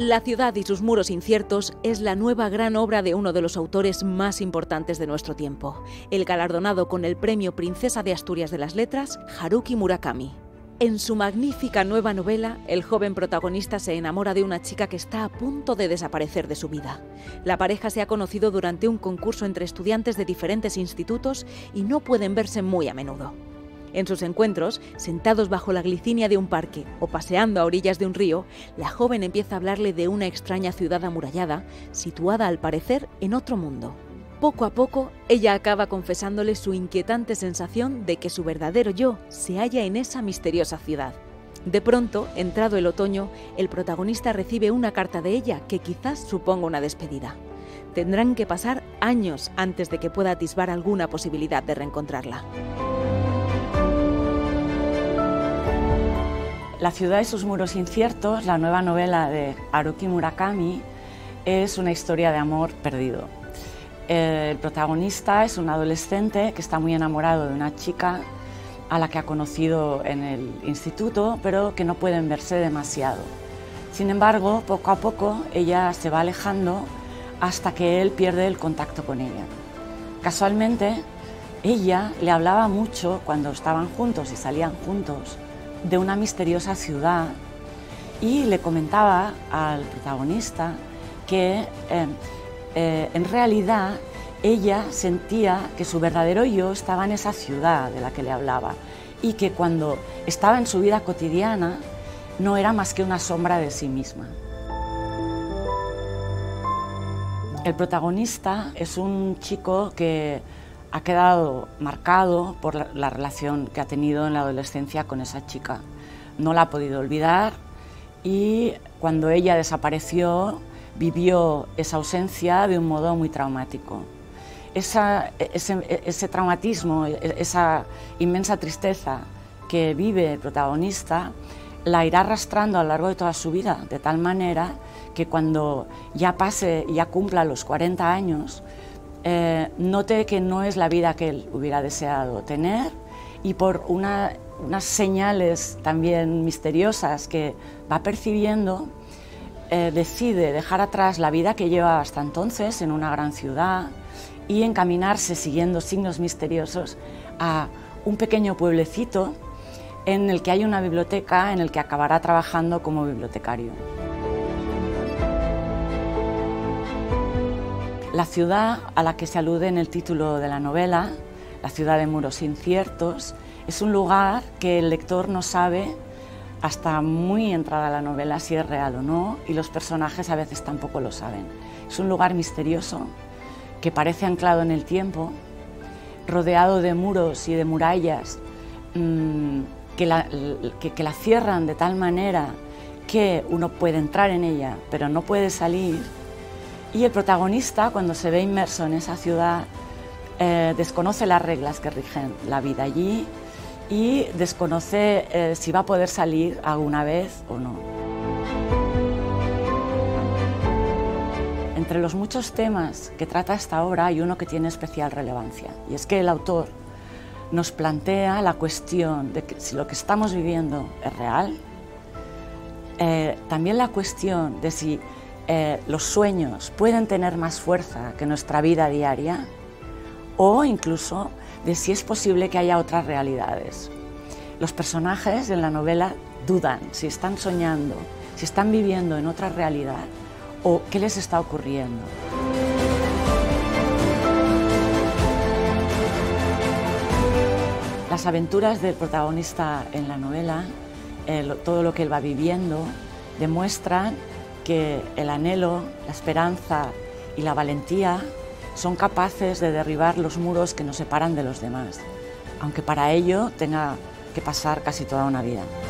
La ciudad y sus muros inciertos es la nueva gran obra de uno de los autores más importantes de nuestro tiempo, el galardonado con el premio Princesa de Asturias de las Letras, Haruki Murakami. En su magnífica nueva novela, el joven protagonista se enamora de una chica que está a punto de desaparecer de su vida. La pareja se ha conocido durante un concurso entre estudiantes de diferentes institutos y no pueden verse muy a menudo. En sus encuentros, sentados bajo la glicinia de un parque o paseando a orillas de un río, la joven empieza a hablarle de una extraña ciudad amurallada, situada al parecer en otro mundo. Poco a poco, ella acaba confesándole su inquietante sensación de que su verdadero yo se halla en esa misteriosa ciudad. De pronto, entrado el otoño, el protagonista recibe una carta de ella que quizás suponga una despedida. Tendrán que pasar años antes de que pueda atisbar alguna posibilidad de reencontrarla. La ciudad y sus muros inciertos, la nueva novela de Haruki Murakami, es una historia de amor perdido. El protagonista es un adolescente que está muy enamorado de una chica a la que ha conocido en el instituto, pero que no pueden verse demasiado. Sin embargo, poco a poco ella se va alejando hasta que él pierde el contacto con ella. Casualmente, ella le hablaba mucho cuando estaban juntos y salían juntos de una misteriosa ciudad y le comentaba al protagonista que en realidad ella sentía que su verdadero yo estaba en esa ciudad de la que le hablaba y que cuando estaba en su vida cotidiana no era más que una sombra de sí misma. El protagonista es un chico que ha quedado marcado por la relación que ha tenido en la adolescencia con esa chica. No la ha podido olvidar y cuando ella desapareció vivió esa ausencia de un modo muy traumático. Ese traumatismo, esa inmensa tristeza que vive el protagonista la irá arrastrando a lo largo de toda su vida, de tal manera que cuando ya cumpla los 40 años, note que no es la vida que él hubiera deseado tener y por unas señales también misteriosas que va percibiendo, decide dejar atrás la vida que lleva hasta entonces en una gran ciudad y encaminarse siguiendo signos misteriosos a un pequeño pueblecito en el que hay una biblioteca en el que acabará trabajando como bibliotecario. La ciudad a la que se alude en el título de la novela, la ciudad de muros inciertos, es un lugar que el lector no sabe hasta muy entrada la novela si es real o no, y los personajes a veces tampoco lo saben. Es un lugar misterioso que parece anclado en el tiempo, rodeado de muros y de murallas que la cierran de tal manera que uno puede entrar en ella, pero no puede salir. Y el protagonista, cuando se ve inmerso en esa ciudad, desconoce las reglas que rigen la vida allí y desconoce si va a poder salir alguna vez o no. Entre los muchos temas que trata esta obra hay uno que tiene especial relevancia, y es que el autor nos plantea la cuestión de que si lo que estamos viviendo es real, también la cuestión de si los sueños pueden tener más fuerza que nuestra vida diaria, o incluso de si es posible que haya otras realidades. Los personajes en la novela dudan si están soñando, si están viviendo en otra realidad o qué les está ocurriendo. Las aventuras del protagonista en la novela, todo lo que él va viviendo, demuestran que el anhelo, la esperanza y la valentía son capaces de derribar los muros que nos separan de los demás, aunque para ello tenga que pasar casi toda una vida.